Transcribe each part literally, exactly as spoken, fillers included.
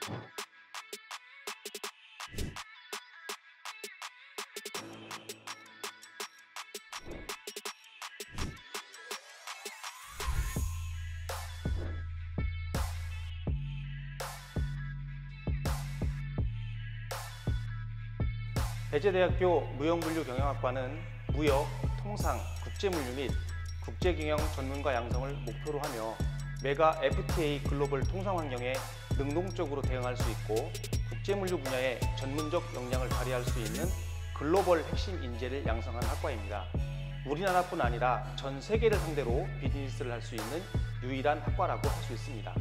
배재대학교 무역물류경영학과는 무역, 통상, 국제물류 및 국제경영 전문가 양성을 목표로 하며 메가 에프티에이 글로벌 통상 환경에 능동적으로 대응할 수 있고 국제물류 분야에 전문적 역량을 발휘할 수 있는 글로벌 핵심 인재를 양성한 학과입니다. 우리나라뿐 아니라 전 세계를 상대로 비즈니스를 할 수 있는 유일한 학과라고 할 수 있습니다.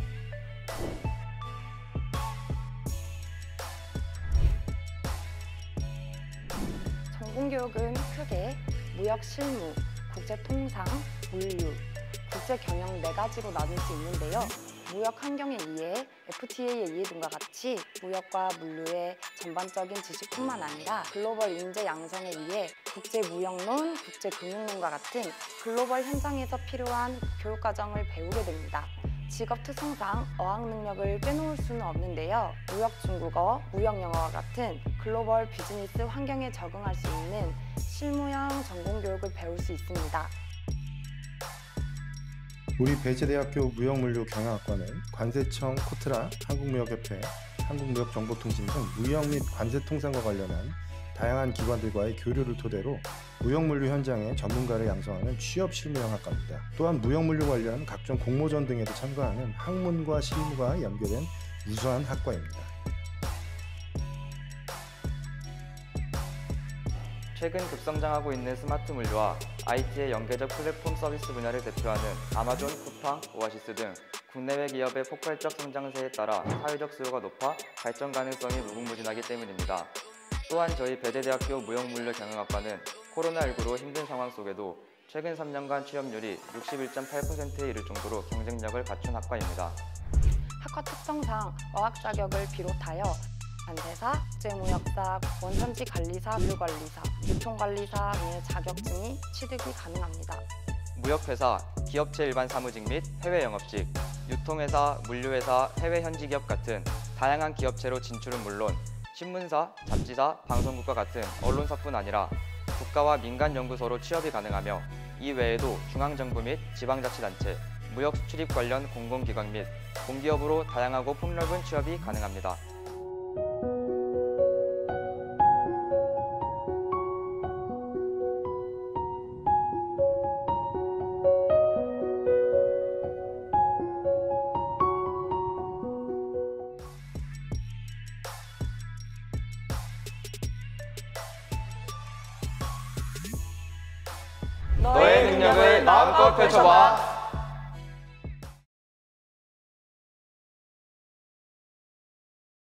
전공교육은 크게 무역 실무, 국제통상, 물류, 국제경영 네 가지로 나눌 수 있는데요. 무역 환경에 의해 에프티에이의 이해 등과 같이 무역과 물류의 전반적인 지식뿐만 아니라 글로벌 인재 양성에 의해 국제무역론, 국제금융론과 같은 글로벌 현장에서 필요한 교육과정을 배우게 됩니다. 직업 특성상 어학 능력을 빼놓을 수는 없는데요. 무역 중국어, 무역 영어와 같은 글로벌 비즈니스 환경에 적응할 수 있는 실무형 전공교육을 배울 수 있습니다. 우리 배재대학교 무역물류경영학과는 관세청, 코트라, 한국무역협회, 한국무역정보통신 등 무역 및 관세통상과 관련한 다양한 기관들과의 교류를 토대로 무역물류 현장의 전문가를 양성하는 취업 실무형 학과입니다. 또한 무역물류 관련 각종 공모전 등에도 참가하는 학문과 실무가 연계된 우수한 학과입니다. 최근 급성장하고 있는 스마트 물류와 아이티의 연계적 플랫폼 서비스 분야를 대표하는 아마존, 쿠팡, 오아시스 등 국내외 기업의 폭발적 성장세에 따라 사회적 수요가 높아 발전 가능성이 무궁무진하기 때문입니다. 또한 저희 배재대학교 무역물류경영학과는 코로나십구로 힘든 상황 속에도 최근 삼 년간 취업률이 육십일 점 팔 퍼센트에 이를 정도로 경쟁력을 갖춘 학과입니다. 학과 특성상 어학 자격을 비롯하여 관세사, 국제무역사, 원산지 관리사, 물류관리사, 유통관리사 등의 자격증이 취득이 가능합니다. 무역회사, 기업체 일반 사무직 및 해외 영업직, 유통회사, 물류회사, 해외 현지 기업 같은 다양한 기업체로 진출은 물론 신문사, 잡지사, 방송국과 같은 언론사뿐 아니라 국가와 민간 연구소로 취업이 가능하며 이 외에도 중앙정부 및 지방자치단체, 무역 수출입 관련 공공기관 및 공기업으로 다양하고 폭넓은 취업이 가능합니다. 너의 능력을 마음껏 펼쳐봐.